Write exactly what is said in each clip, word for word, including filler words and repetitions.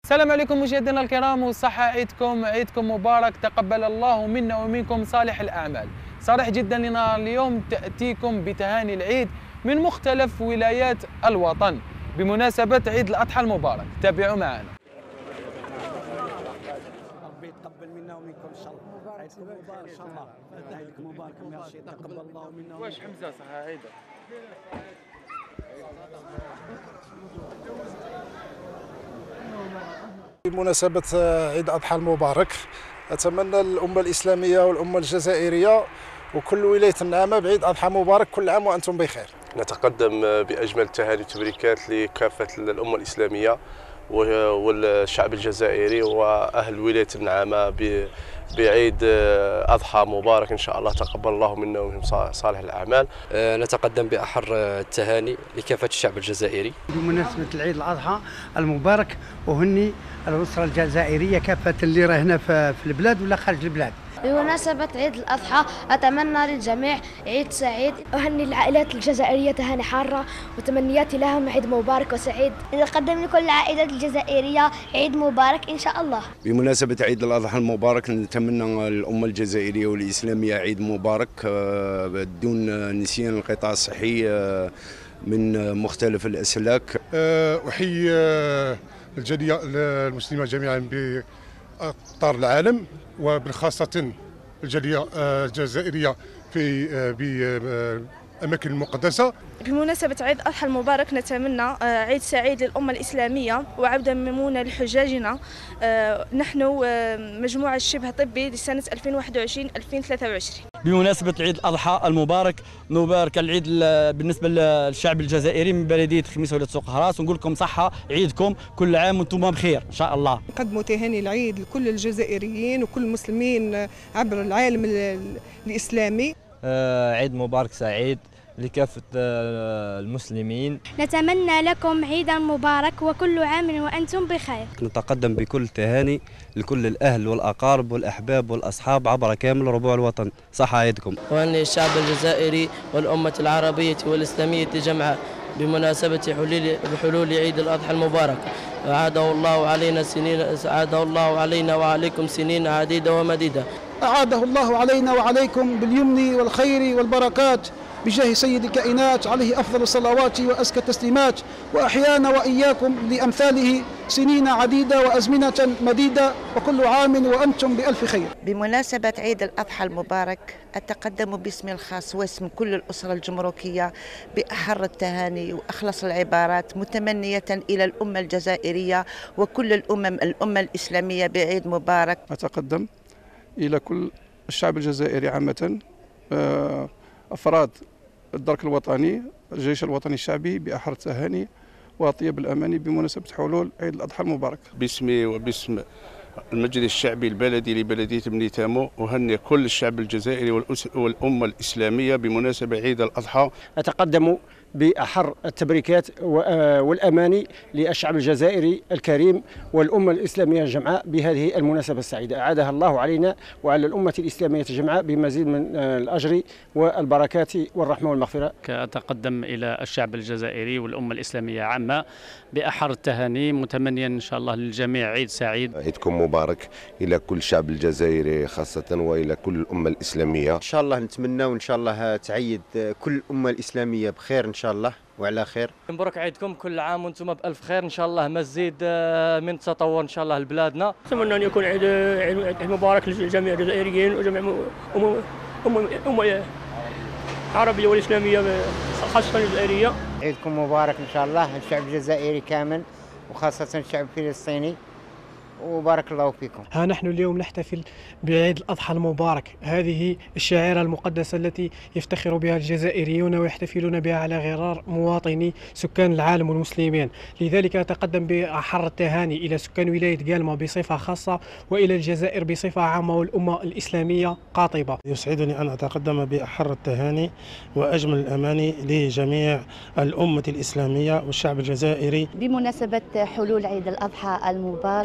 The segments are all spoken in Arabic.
السلام عليكم مشاهدينا الكرام، وصحة عيدكم عيدكم مبارك. تقبل الله منا ومنكم صالح الأعمال. صريح جدا لنا اليوم تأتيكم بتهاني العيد من مختلف ولايات الوطن بمناسبة عيد الأضحى المبارك. تابعوا معنا. ربي يتقبل منا ومنكم ان شاء الله. عيدكم مبارك ان شاء الله. عيدكم مبارك ميرسي. تقبل الله منا. واش حمزة صح عيدك؟ بمناسبة عيد الأضحى المبارك أتمنى للأمة الإسلامية والأمة الجزائرية وكل ولاية النعمة بعيد أضحى مبارك، كل عام وأنتم بخير. نتقدم بأجمل التهاني والتبريكات لكافة الأمة الإسلامية والشعب الجزائري وأهل ولاية النعمة بعيد أضحى مبارك إن شاء الله. تقبل الله منا ومنكم صالح الأعمال. نتقدم بأحر التهاني لكافة الشعب الجزائري بمناسبة العيد الأضحى المبارك، وهني الأسرة الجزائرية كافة اللي راه هنا في البلاد ولا خارج البلاد. بمناسبة عيد الأضحى أتمنى للجميع عيد سعيد. أهني العائلات الجزائرية تهاني حارة وتمنياتي لهم عيد مبارك وسعيد. أقدم لكل العائلات الجزائرية عيد مبارك إن شاء الله. بمناسبة عيد الأضحى المبارك نتمنى للأمة الجزائرية والإسلامية عيد مبارك بدون نسيان القطاع الصحي من مختلف الأسلاك. أحيي الجالية المسلمة جميعا بأقطار العالم وبالخاصة الجالية الجزائرية في بالأماكن المقدسة. بمناسبة عيد الأضحى المبارك نتمنى عيد سعيد للأمة الإسلامية وعودة ميمونة لحجاجنا. نحن مجموعة شبه طبي لسنة ألفين وواحد وعشرين ألفين وثلاثة وعشرين. بمناسبة عيد الأضحى المبارك نبارك العيد بالنسبة للشعب الجزائري من بلدية خميس ولاية سوق هراس، ونقول لكم صحة عيدكم كل عام وانتم بخير إن شاء الله. نقدموا تهاني العيد لكل الجزائريين وكل المسلمين عبر العالم الإسلامي. عيد مبارك سعيد لكافة المسلمين. نتمنى لكم عيدا مبارك وكل عام وأنتم بخير. نتقدم بكل تهاني لكل الأهل والأقارب والأحباب والأصحاب عبر كامل ربوع الوطن. صحة عيدكم. وأهني الشعب الجزائري والأمة العربية والإسلامية جمعاء بمناسبة حلول بحلول عيد الأضحى المبارك. أعاده الله علينا سنين أعاده الله علينا وعليكم سنين عديدة ومديدة. أعاده الله علينا وعليكم باليمن والخير والبركات بجاه سيد الكائنات عليه أفضل الصلوات وأزكى التسليمات، وأحيانا وإياكم لأمثاله سنين عديدة وأزمنة مديدة، وكل عام وأنتم بألف خير. بمناسبة عيد الأضحى المبارك أتقدم باسمي الخاص واسم كل الأسرة الجمركية بأحر التهاني وأخلص العبارات، متمنية إلى الأمة الجزائرية وكل الأمم الأمة الإسلامية بعيد مبارك. أتقدم إلى كل الشعب الجزائري عامة، أفراد الدرك الوطني الجيش الوطني الشعبي بأحر التهاني وأطيب الأماني بمناسبة حلول عيد الأضحى المبارك. باسمي وباسم المجلس الشعبي البلدي لبلدية بني تامو أهني كل الشعب الجزائري والأمة الإسلامية بمناسبة عيد الأضحى. أتقدم بأحر التبريكات والأماني للشعب الجزائري الكريم والأمة الإسلامية الجمعاء بهذه المناسبة السعيدة. أعادها الله علينا وعلى الأمة الإسلامية الجمعاء بمزيد من الأجر والبركات والرحمة والمغفرة. أتقدم إلى الشعب الجزائري والأمة الإسلامية عامة بأحر التهاني، متمنيا إن شاء الله للجميع عيد سعيد. عيدكم مبارك إلى كل الشعب الجزائري خاصة وإلى كل الأمة الإسلامية. إن شاء الله نتمنى وإن شاء الله تعيد كل الأمة الإسلامية بخير إن شاء الله وعلى خير. مبروك عيدكم كل عام وانتم بألف خير إن شاء الله، مزيد من التطور إن شاء الله لبلادنا. أتمنى أن يكون عيد عيد مبارك للجميع الجزائريين وجميع أمم أمم أمم العربية والإسلامية خاصة الجزائرية. عيدكم مبارك إن شاء الله الشعب الجزائري كامل وخاصة الشعب الفلسطيني، وبارك الله فيكم. ها نحن اليوم نحتفل بعيد الأضحى المبارك، هذه الشعيرة المقدسة التي يفتخر بها الجزائريون ويحتفلون بها على غرار مواطني سكان العالم والمسلمين. لذلك أتقدم بأحر التهاني إلى سكان ولاية قالمة بصفة خاصة وإلى الجزائر بصفة عامة والأمة الإسلامية قاطبة. يسعدني أن أتقدم بأحر التهاني وأجمل الأماني لجميع الأمة الإسلامية والشعب الجزائري بمناسبة حلول عيد الأضحى المبارك. أتقدم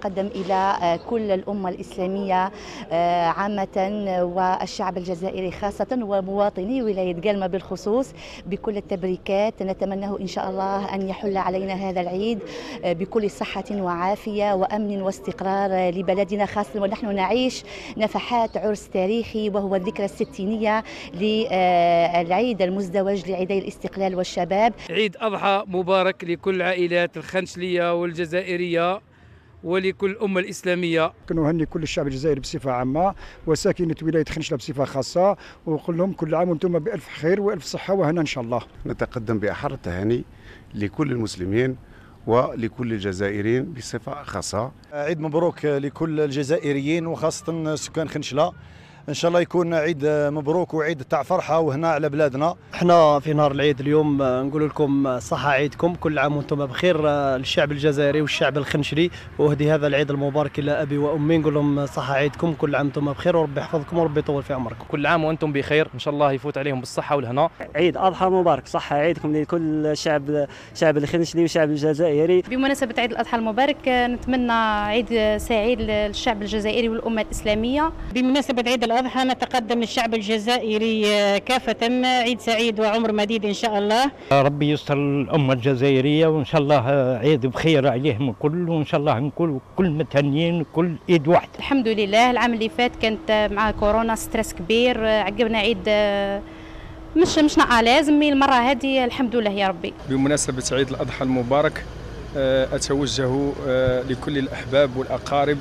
نتقدم إلى كل الأمة الإسلامية عامة والشعب الجزائري خاصة ومواطني ولاية قلمة بالخصوص بكل التبريكات. نتمنى إن شاء الله أن يحل علينا هذا العيد بكل صحة وعافية وأمن واستقرار لبلدنا، خاصة ونحن نعيش نفحات عرس تاريخي وهو الذكرى الستينية للعيد المزدوج لعيدي الاستقلال والشباب. عيد أضحى مبارك لكل عائلات الخنشلية والجزائرية ولكل الأمة الإسلامية. نهني كل الشعب الجزائري بصفة عامة وساكنة ولاية خنشلة بصفة خاصة، ونقول لهم كل عام وانتم بألف خير وألف صحة وهنا إن شاء الله. نتقدم بأحر التهاني لكل المسلمين ولكل الجزائريين بصفة خاصة. عيد مبروك لكل الجزائريين وخاصة سكان خنشلة، ان شاء الله يكون عيد مبروك وعيد تاع فرحه وهنا على بلادنا. احنا في نهار العيد اليوم نقول لكم صحه عيدكم، كل عام وانتم بخير الشعب الجزائري والشعب الخنشري، واهدي هذا العيد المبارك الى ابي وامي، نقول لهم صحه عيدكم، كل عام وانتم بخير وربي يحفظكم وربي يطول في عمركم. كل عام وانتم بخير، ان شاء الله يفوت عليهم بالصحه والهنا. عيد اضحى مبارك، صحه عيدكم لكل الشعب، الشعب الخنشري والشعب الجزائري. بمناسبه عيد الاضحى المبارك نتمنى عيد سعيد للشعب الجزائري والامه الاسلاميه. بمناسبه عيد الاضحى نتقدم للشعب الجزائري كافة عيد سعيد وعمر مديد إن شاء الله. ربي يستر الأمة الجزائرية وإن شاء الله عيد بخير عليهم الكل، وإن شاء الله نكون كل متهنيين كل إيد واحد. الحمد لله العام اللي فات كانت مع كورونا ستريس كبير، عقبنا عيد مش مش لازم المرة هذه الحمد لله يا ربي. بمناسبة عيد الأضحى المبارك أتوجه لكل الأحباب والأقارب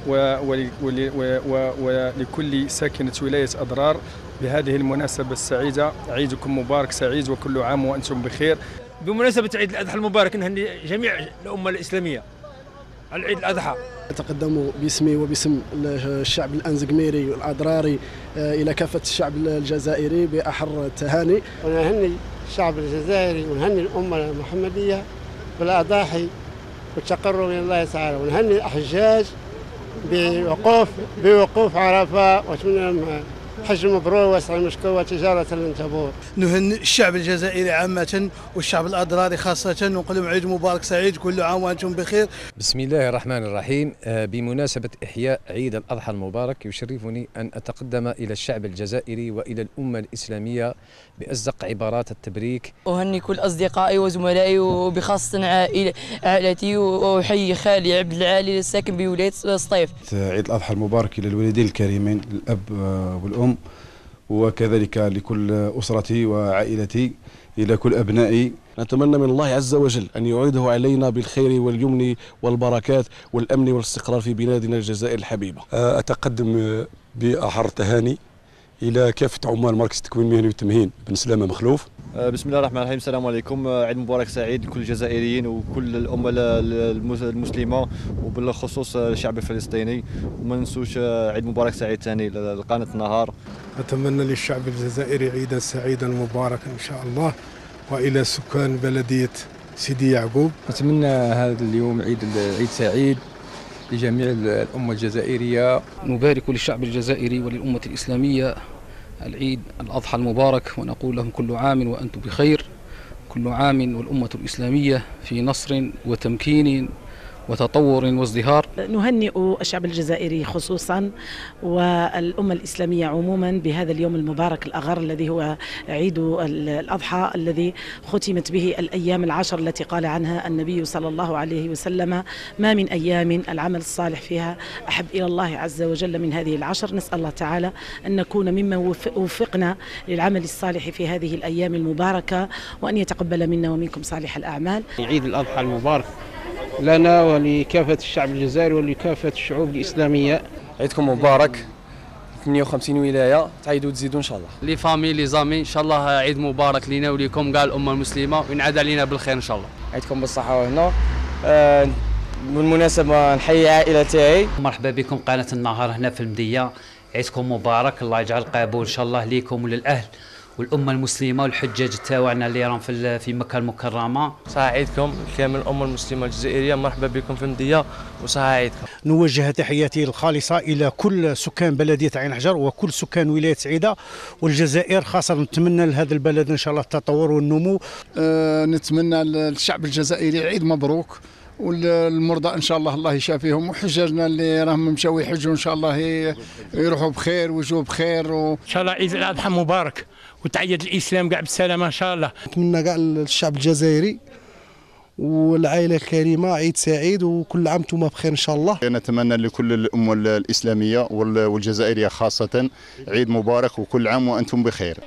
ولكل ساكنة ولاية أضرار بهذه المناسبة السعيدة. عيدكم مبارك سعيد وكل عام وأنتم بخير. بمناسبة عيد الأضحى المبارك نهني جميع الأمة الإسلامية على عيد الأضحى. أتقدم باسمي وباسم الشعب الأنزقميري والأضراري إلى كافة الشعب الجزائري بأحر التهاني. ونهني الشعب الجزائري ونهني الأمة المحمدية بالأضاحي والتقرب من الله تعالى، ونهني الحجاج بوقوف بوقوف عرفة، واتمنى حج مبرور وسعي مشكور وتجارة لن تبور. نهني الشعب الجزائري عامة والشعب الأضراري خاصة، ونقول لهم عيد مبارك سعيد كل عام وأنتم بخير. بسم الله الرحمن الرحيم. بمناسبة إحياء عيد الأضحى المبارك يشرفني أن أتقدم إلى الشعب الجزائري وإلى الأمة الإسلامية بأصدق عبارات التبريك. أهني كل أصدقائي وزملائي وبخاصة عائلتي، وأحيي خالي عبد العالي الساكن بولاية سطيف. عيد الأضحى المبارك إلى الوالدين الكريمين الأب والأم، وكذلك لكل أسرتي وعائلتي، إلى كل أبنائي. نتمنى من الله عز وجل أن يعيده علينا بالخير واليمن والبركات والأمن والاستقرار في بلادنا الجزائر الحبيبة. أتقدم بأحر التهاني إلى كافة عمال مركز التكوين المهني والتمهين بن سلامة مخلوف. بسم الله الرحمن الرحيم. السلام عليكم. عيد مبارك سعيد لكل الجزائريين وكل الأمة المسلمة وبالخصوص الشعب الفلسطيني، وما ننسوش عيد مبارك سعيد ثاني لقناة النهار. أتمنى للشعب الجزائري عيدا سعيدا مباركا إن شاء الله، وإلى سكان بلدية سيدي يعقوب أتمنى هذا اليوم عيد عيد سعيد لجميع الأمة الجزائرية. نبارك للشعب الجزائري وللأمة الإسلامية العيد الأضحى المبارك، ونقول لهم كل عام وأنتم بخير، كل عام والأمة الإسلامية في نصر وتمكين وتطور وازدهار. نهنئ الشعب الجزائري خصوصا والأمة الإسلامية عموما بهذا اليوم المبارك الأغر الذي هو عيد الأضحى، الذي ختمت به الأيام العشر التي قال عنها النبي صلى الله عليه وسلم: ما من أيام العمل الصالح فيها أحب إلى الله عز وجل من هذه العشر. نسأل الله تعالى أن نكون ممن وفقنا للعمل الصالح في هذه الأيام المباركة، وأن يتقبل منا ومنكم صالح الأعمال. عيد الأضحى المبارك لنا ولكافة الشعب الجزائري ولكافة الشعوب الإسلامية. عيدكم مبارك، ثمانية وخمسين ولاية، تعيدوا تزيدوا إن شاء الله. لي فامي لي زامي إن شاء الله عيد مبارك لينا وليكم كاع الأمة المسلمة، وينعاد علينا بالخير إن شاء الله. عيدكم بالصحة والهنا. آه بالمناسبة نحيي عائلة تاعي. مرحبا بكم قناة النهار هنا في المدية. عيدكم مبارك، الله يجعل قبول إن شاء الله ليكم وللأهل والأمة المسلمة والحجاج تاعنا اللي راهم في في مكة المكرمة. صحة عيدكم كامل الأمة المسلمة الجزائرية، مرحبا بكم في المدية وصحة عيدكم. نوجه تحياتي الخالصة إلى كل سكان بلدية عين حجر وكل سكان ولاية سعيدة والجزائر خاصة. نتمنى لهذا البلد إن شاء الله التطور والنمو. أه نتمنى للشعب الجزائري عيد مبروك، والمرضى ان شاء الله الله يشافيهم، وحجاجنا اللي راهم مشاو يحجوا ان شاء الله يروحوا بخير ويجوا بخير و... ان شاء الله عيد الاضحى مبارك وتعيد الاسلام كاع بالسلامه ان شاء الله. نتمنى كاع الشعب الجزائري والعائله الكريمه عيد سعيد وكل عام وانتم بخير ان شاء الله. نتمنى لكل الامه الاسلاميه والجزائريه خاصه عيد مبارك وكل عام وانتم بخير.